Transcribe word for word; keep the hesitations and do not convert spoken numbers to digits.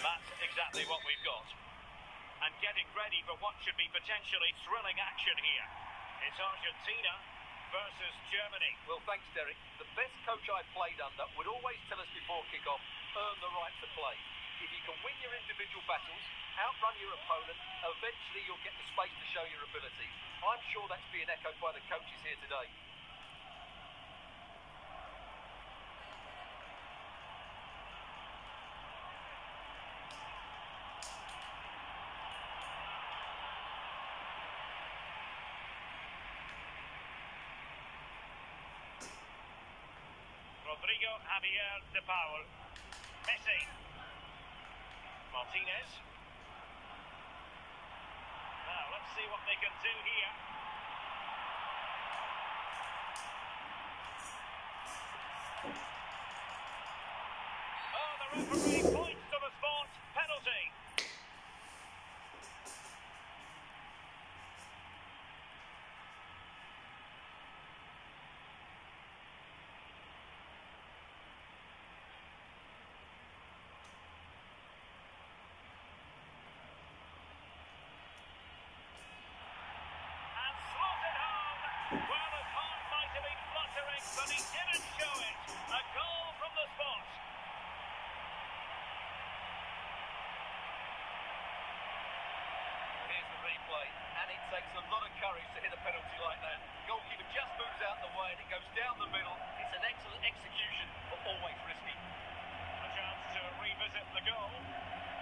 That's exactly what we've got. And getting ready for what should be potentially thrilling action here. It's Argentina versus Germany. Well, thanks, Derek. The best coach I played under would always tell us before kick-off, earn the right to play. If you can win your individual battles, outrun your opponent, eventually you'll get the space to show your abilities. I'm sure that's being echoed by the coaches here today. Rodrigo Javier de Paul. Messi. Martinez. Now, let's see what they can do here. Oh, the referee points to the spot. Penalty. Well, his heart might have been fluttering, but he didn't show it. A goal from the spot. Here's the replay, and it takes a lot of courage to hit a penalty like that. Goalkeeper just moves out the way and it goes down the middle. It's an excellent execution, but always risky. A chance to revisit the goal.